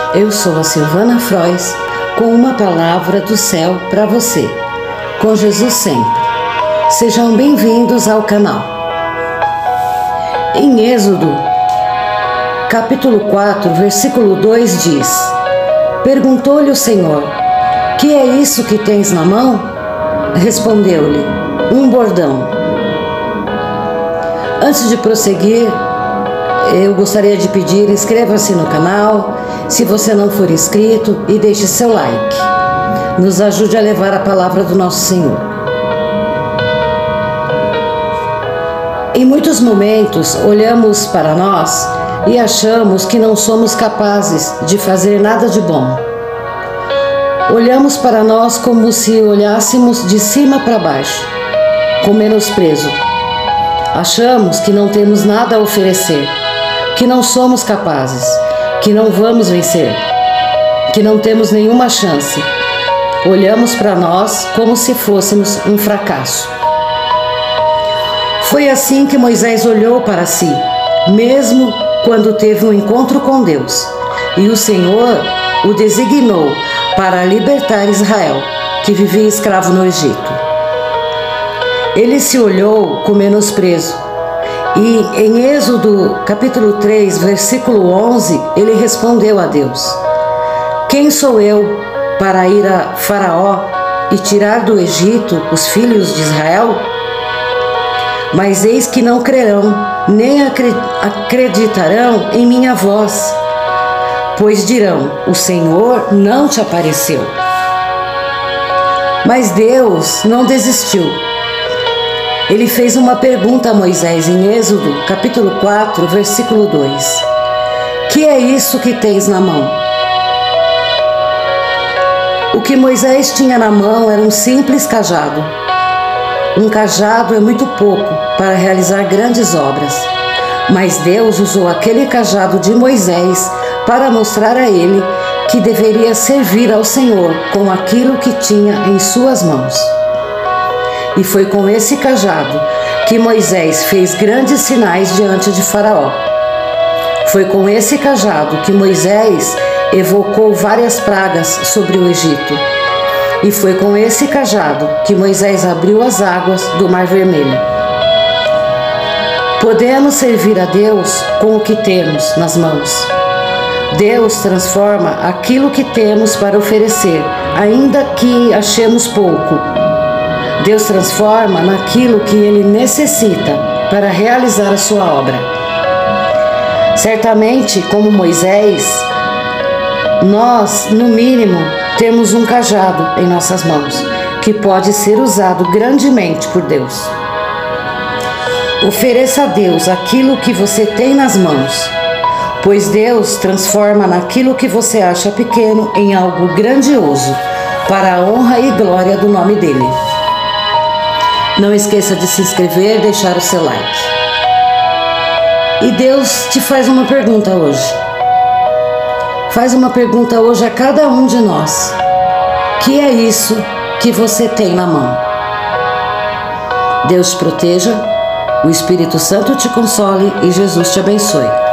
Eu sou a Silvana Frois com uma palavra do céu para você. Com Jesus sempre. Sejam bem-vindos ao canal. Em Êxodo, capítulo 4, versículo 2 diz: Perguntou-lhe o Senhor: Que é isso que tens na mão? Respondeu-lhe: Um bordão. Antes de prosseguir, eu gostaria de pedir, inscreva-se no canal, se você não for inscrito, e deixe seu like. Nos ajude a levar a palavra do nosso Senhor. Em muitos momentos, olhamos para nós e achamos que não somos capazes de fazer nada de bom. Olhamos para nós como se olhássemos de cima para baixo, com menosprezo. Achamos que não temos nada a oferecer, que não somos capazes, que não vamos vencer, que não temos nenhuma chance. Olhamos para nós como se fôssemos um fracasso. Foi assim que Moisés olhou para si, mesmo quando teve um encontro com Deus, e o Senhor o designou para libertar Israel, que vivia escravo no Egito. Ele se olhou com menosprezo. E em Êxodo capítulo 3, versículo 11, ele respondeu a Deus: Quem sou eu para ir a Faraó e tirar do Egito os filhos de Israel? Mas eis que não crerão, nem acreditarão em minha voz, pois dirão: O Senhor não te apareceu. Mas Deus não desistiu. Ele fez uma pergunta a Moisés em Êxodo, capítulo 4, versículo 2. Que é isso que tens na mão? O que Moisés tinha na mão era um simples cajado. Um cajado é muito pouco para realizar grandes obras, mas Deus usou aquele cajado de Moisés para mostrar a ele que deveria servir ao Senhor com aquilo que tinha em suas mãos. E foi com esse cajado que Moisés fez grandes sinais diante de Faraó. Foi com esse cajado que Moisés evocou várias pragas sobre o Egito. E foi com esse cajado que Moisés abriu as águas do Mar Vermelho. Podemos servir a Deus com o que temos nas mãos. Deus transforma aquilo que temos para oferecer, ainda que achemos pouco. Deus transforma naquilo que Ele necessita para realizar a sua obra. Certamente, como Moisés, nós, no mínimo, temos um cajado em nossas mãos, que pode ser usado grandemente por Deus. Ofereça a Deus aquilo que você tem nas mãos, pois Deus transforma naquilo que você acha pequeno em algo grandioso, para a honra e glória do nome dEle. Não esqueça de se inscrever e deixar o seu like. E Deus te faz uma pergunta hoje. Faz uma pergunta hoje a cada um de nós. Que é isso que você tem na mão? Deus te proteja, o Espírito Santo te console e Jesus te abençoe.